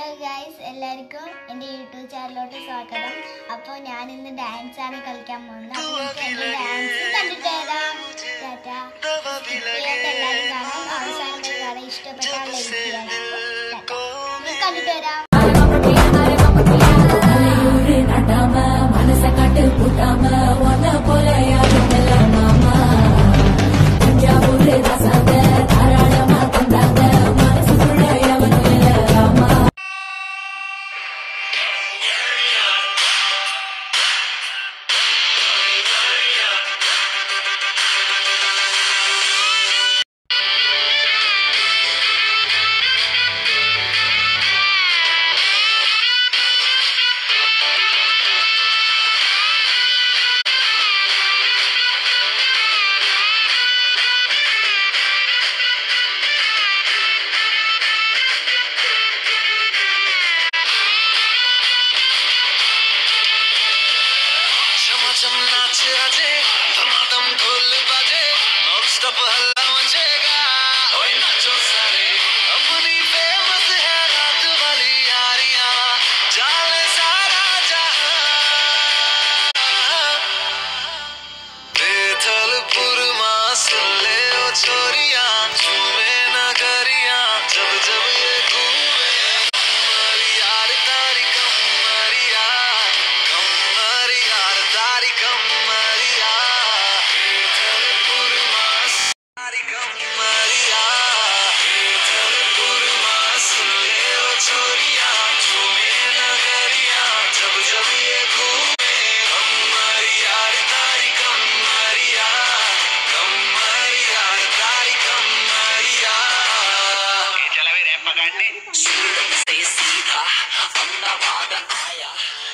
Hello guys, എല്ലാവർക്കും എൻ്റെ YouTube ചാനലിലോട്ട് സ്വാഗതം. അപ്പോൾ ഞാൻ ഇന്ന് ഡാൻസ് ആണ് കളിക്കാൻ പോകുന്നത്. അപ്പോൾ എനിക്ക് ഡാൻസ് കണ്ടിട്ട് തരാം. ടാറ്റാ. എല്ലാവരും കാണാം, അവസാനം വരെ കാണാൻ. ഇഷ്ടപ്പെട്ടാൽ ലൈക്ക് ചെയ്യാം. കണ്ടിട്ട് വരാം. चम नाचे आजे धमाधम ढोल बाजे नॉन स्टॉप हल्ला मचेगा ओए नाचो सारे अपनी फेमस है रात वाली यारियां जाने सारा जहां बेथलपुर मां सुन ले ओ छोरियां झूमे नगरियां जब जब ये घूमे कमरी यार तारी कमरिया कमरी यार तारी कमरिया बेथलपुर मां तारी कमरिया बेथलपुर मां सुन ले ओ छोरियां झूमे नगरियां जब जब ये घूमे कमरी यार तारी कमरिया कमरी यार तारी कमरिया चला वे रैप पकड़ने सूरत से सीधा अहमदाबाद आया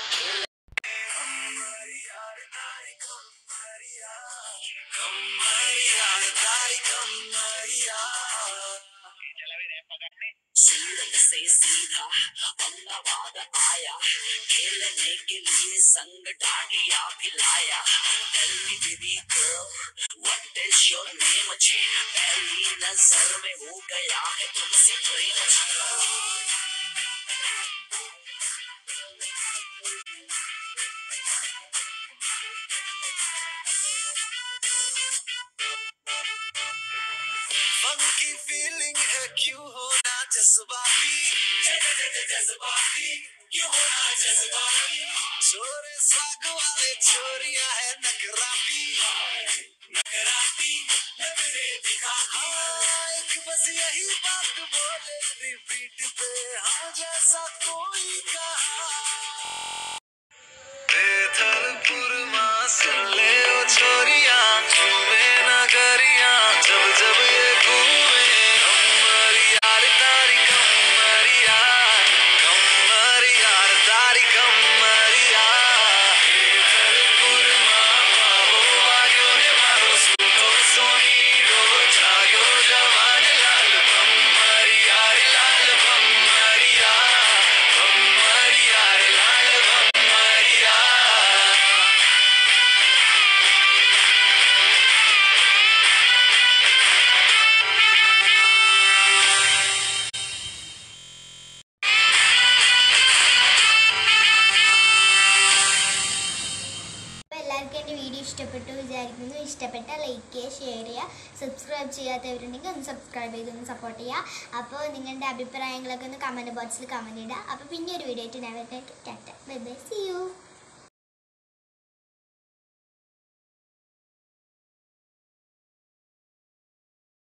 कमरी यार तारी कमरिया कमरी यार तारी कमरिया चला वे रैप पकड़ने सूरत से सीधा अहमदाबाद आया खेलने के लिए संग dandiya भिलाया Tell me baby girl what is your name अच्छी पहली नजर में हो गया है तुमसे प्रेम फंकी फीलिंग है क्यों होना जज्बाती जज्बाती क्यों होना जज्बाती छोरे स्वाग वाले छोरियां है नखराती नखराती नखरे दिखा एक बस यही बात बोले रिपीट पे हाँ जैसा कोई कहा बेथलपुर मां सुन ले ओ छोरियां झूमे नगरियां जब जब ये घूमे कमरी यार तारी कमरिया कमरी यार तारी कमरिया बेथलपुर मां बाबो बायो ने मारो सुनो सोनी रो जायो जवान लाल कमरी यार लाल कमरिया कमरी यार लाल कमरिया എല്ലാവർക്കും എൻ്റെ വീഡിയോ ഇഷ്ടപ്പെട്ടു വിചാരിക്കുന്നു. ഇഷ്ടപ്പെട്ടാൽ ലൈക്ക് ചെയ്യുക, ഷെയർ ചെയ്യുക. സബ്സ്ക്രൈബ് ചെയ്യാത്തവരുണ്ടെങ്കിൽ ഒന്ന് സബ്സ്ക്രൈബ് ചെയ്തൊന്ന് സപ്പോർട്ട് ചെയ്യുക. അപ്പോൾ നിങ്ങളുടെ അഭിപ്രായങ്ങളൊക്കെ ഒന്ന് കമൻറ്റ് ബോക്സിൽ കമൻറ്റ് ഇടുക. അപ്പോൾ പിന്നെ ഒരു വീഡിയോ ആയിട്ട് ഞാൻ വരുന്നതായിരിക്കും. Tata, bye bye, see U.